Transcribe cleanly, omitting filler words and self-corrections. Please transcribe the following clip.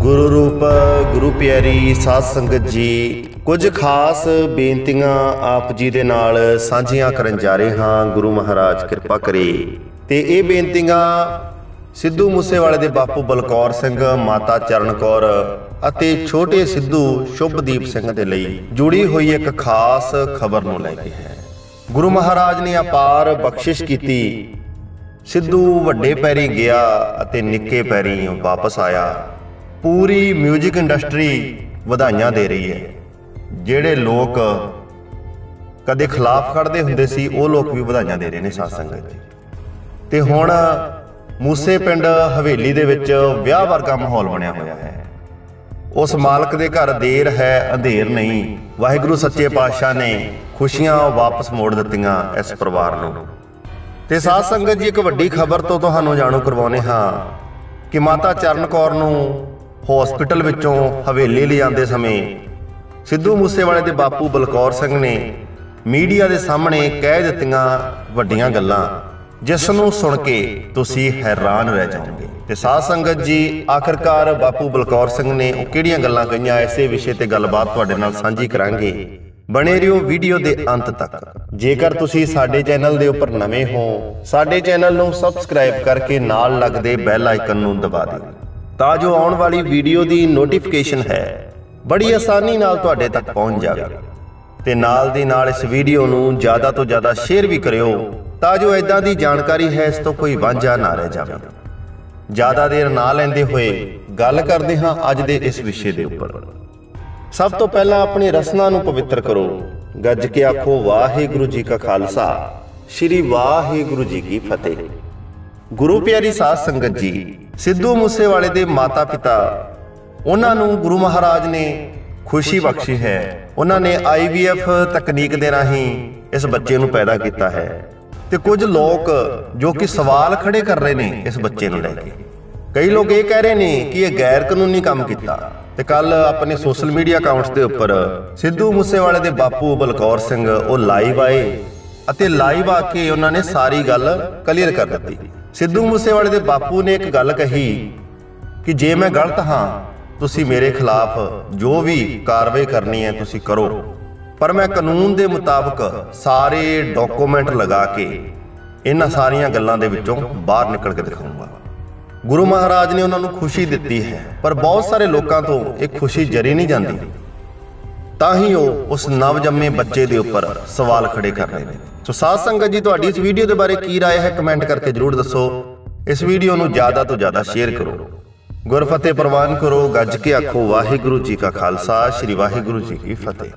गुरु रूप गुरु प्यारी साध संगत जी, कुछ खास बेनतियां आप जी दे नाल सांझियां करन जा रहे हाँ। गुरु महाराज किरपा करे। ते ये बेनतियां सिद्धू मूसेवाले दे बापू बलकौर सिंह, माता चरण कौर अते छोटे सिद्धू शुभदीप सिंह दे लई जुड़ी हुई एक खास खबर नूं लैके है। गुरु महाराज ने अपार बख्शिश कीती। सिद्धू वड्डे पैरी गया अते निक्के पैरी वापस आया। पूरी म्यूजिक इंडस्ट्री ਵਧਾਈਆਂ दे रही है। ਜਿਹੜੇ लोग कदे खिलाफ खड़ते हुंदे सी ਉਹ लोग भी ਵਧਾਈਆਂ दे रहे ने साध संगत जी। ते हुण मूसे पिंड हवेली दे विच विआह वर्गा माहौल बनिया होया है। उस मालक दे घर देर है अंधेर नहीं। वाहिगुरू सच्चे पातशाह ने खुशियां वापस मोड़ दित्तियां इस परिवार नूं। ते साध संगत जी, एक वड्डी खबर तो तुहानूं जाणू करवाउने हाँ कि माता चरण कौर नूं हॉस्पिटल विचों हवेली ले जाते समय सिद्धू मूसेवाले दे बापू बलकौर सिंह ने मीडिया दे सामने कह दित्तियां वड्डियां गल्लां, जिस नूं सुन के तुसीं हैरान रह जाओगे। ते साध संगत जी, आखिरकार बापू बलकौर सिंह ने वो किहड़ियां गल्लां कहियां, इसे विषय ते गलबात तुहाडे नाल सांझी करांगे। बने रहियो वीडियो दे अंत तक। जेकर तुसीं साडे चैनल दे उपर नवें हो, साडे चैनल नूं सबसक्राइब करके नाल लगदे बैल आइकन नूं दबा दिओ, तां जो आउण वाली वीडियो दी नोटिफिकेशन है बड़ी आसानी नाल तुहाडे तक पहुंच जावे। ते नाल दी नाल इस वीडियो नूं ज़्यादा तो ज़्यादा शेयर भी करियो, तां जो इदां दी जानकारी है इस तो कोई वांझा ना रह जावे। ज़्यादा देर ना लैंदे होए गल करदे हां अज दे इस विषय दे उपर। सब तो पहला अपनी रसना नूं पवित्र करो। गज के आखो वाहिगुरू जी का खालसा, श्री वाहिगुरू जी की फतेह। गुरु प्यारी साध संगत जी, सिद्धू मूसेवाले दे माता पिता उन्हां नूं गुरु महाराज ने खुशी बख्शी है। उन्होंने IVF तकनीक दे राहीं इस बच्चे नूं पैदा किया है। ते कुछ लोग जो कि सवाल खड़े कर रहे ने इस बच्चे नूं लैके। कई लोग ये कह रहे हैं कि यह गैर कानूनी काम किया। ते कल अपने सोशल मीडिया अकाउंट्स के उपर सिद्धू मूसेवाले दे बापू बलकौर सिंह वो लाइव आए अते लाइव आके उन्होंने सारी गल क्लीयर कर दी। सिद्धू मूसेवाले दे बापू ने एक गल कही कि जे मैं गलत हाँ, तुसी मेरे खिलाफ जो भी कार्रवाई करनी है तुसी करो, पर मैं कानून के मुताबिक सारे डॉक्यूमेंट लगा के इन्हां सारियां गल्लां दे विचों बाहर निकल के दिखाऊंगा। गुरु महाराज ने उन्होंने खुशी दी है, पर बहुत सारे लोगों तो एक खुशी जरी नहीं जाती, ताही वो उस नवजन्मे बच्चे के उपर सवाल खड़े कर रहे हैं। सो साध संगत जी, तुहाडी इस वीडियो के बारे की राय है कमेंट करके जरूर दसो। इस वीडियो नूं ज़्यादा तो ज़्यादा शेयर करो। गुरफतेह प्रवान करो। गज के आखो वाहिगुरू जी का खालसा, श्री वाहिगुरू जी की फतेह।